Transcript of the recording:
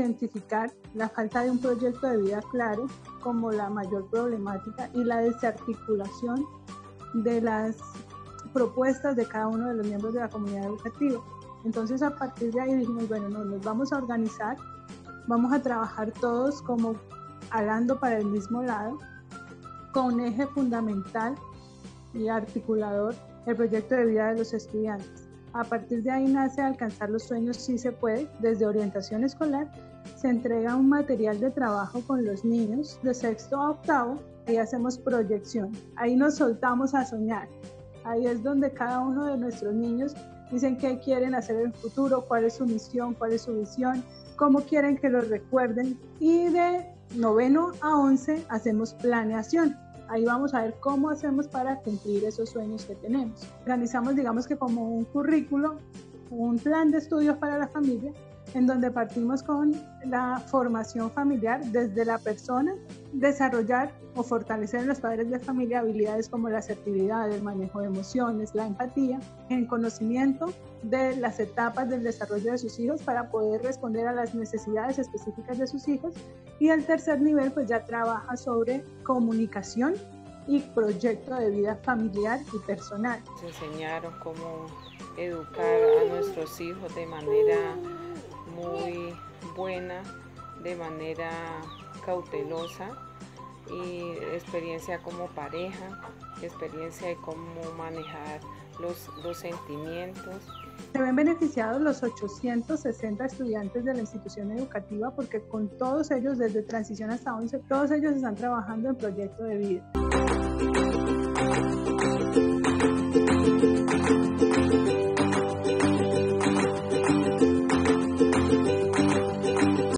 identificar la falta de un proyecto de vida claro como la mayor problemática y la desarticulación de las propuestas de cada uno de los miembros de la comunidad educativa. Entonces, a partir de ahí dijimos, bueno, nos vamos a organizar, vamos a trabajar todos como hablando para el mismo lado, con un eje fundamental y articulador, el proyecto de vida de los estudiantes. A partir de ahí nace Alcanzar los Sueños Sí Se Puede. Desde orientación escolar se entrega un material de trabajo con los niños de sexto a octavo y hacemos proyección. Ahí nos soltamos a soñar. Ahí es donde cada uno de nuestros niños dicen qué quieren hacer en el futuro, cuál es su misión, cuál es su visión, cómo quieren que los recuerden. Y de noveno a 11 hacemos planeación. Ahí vamos a ver cómo hacemos para cumplir esos sueños que tenemos. Organizamos, digamos que como un currículo, un plan de estudios para la familia, en donde partimos con la formación familiar desde la persona, desarrollar o fortalecer en los padres de familia habilidades como la asertividad, el manejo de emociones, la empatía, el conocimiento de las etapas del desarrollo de sus hijos para poder responder a las necesidades específicas de sus hijos. Y el tercer nivel pues ya trabaja sobre comunicación y proyecto de vida familiar y personal. Nos enseñaron cómo educar a nuestros hijos de manera muy buena, de manera cautelosa, y experiencia como pareja, experiencia de cómo manejar los sentimientos. Se ven beneficiados los 860 estudiantes de la institución educativa porque con todos ellos, desde transición hasta 11, todos ellos están trabajando en proyecto de vida.